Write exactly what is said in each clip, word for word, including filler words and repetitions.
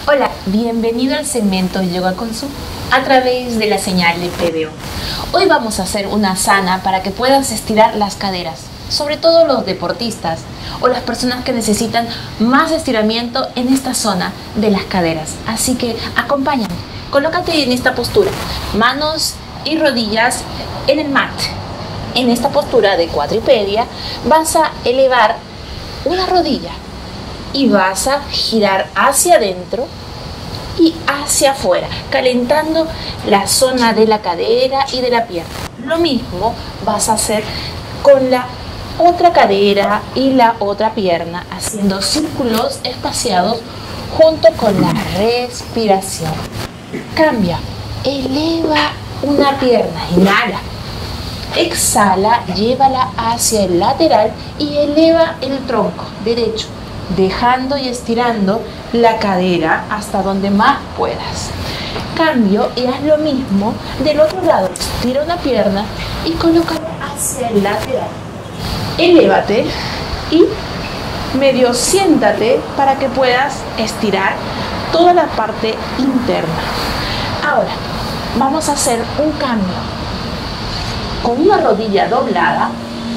Hola, bienvenido al segmento Yoga con Su a través de la señal de P B O. Hoy vamos a hacer una asana para que puedas estirar las caderas, sobre todo los deportistas o las personas que necesitan más estiramiento en esta zona de las caderas. Así que acompáñame, colócate en esta postura, manos y rodillas en el mat. En esta postura de cuadripedia vas a elevar una rodilla y vas a girar hacia adentro y hacia afuera, calentando la zona de la cadera y de la pierna. Lo mismo vas a hacer con la otra cadera y la otra pierna, haciendo círculos espaciados junto con la respiración. Cambia, eleva una pierna, inhala, exhala, llévala hacia el lateral y eleva el tronco derecho, dejando y estirando la cadera hasta donde más puedas. Cambio y haz lo mismo del otro lado. Estira una pierna y colócala hacia el lateral. Elévate y medio siéntate para que puedas estirar toda la parte interna. Ahora vamos a hacer un cambio. Con una rodilla doblada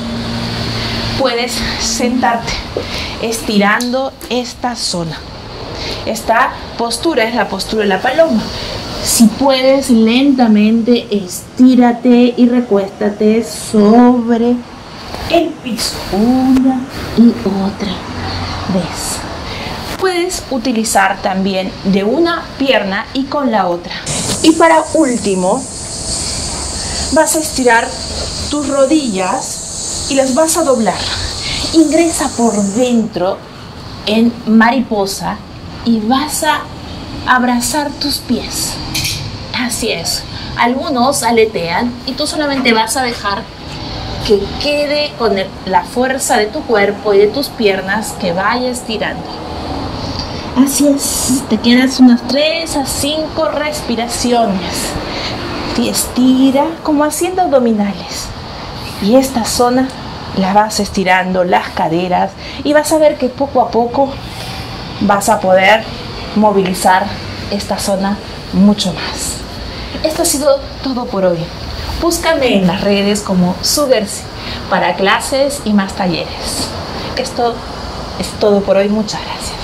puedes sentarte estirando esta zona. Esta postura es la postura de la paloma. Si puedes, lentamente estírate y recuéstate sobre el piso una y otra vez. Puedes utilizar también de una pierna y con la otra. Y para último, vas a estirar tus rodillas y las vas a doblar. Ingresa por dentro en mariposa y vas a abrazar tus pies. Así es. Algunos aletean y tú solamente vas a dejar que quede con el, la fuerza de tu cuerpo y de tus piernas que vaya estirando. Así es. Te quedas unas tres a cinco respiraciones. Y estira como haciendo abdominales. Y esta zona la vas estirando, las caderas, y vas a ver que poco a poco vas a poder movilizar esta zona mucho más. Esto ha sido todo por hoy. Búscame en las redes como Sugersi para clases y más talleres. Esto es todo por hoy. Muchas gracias.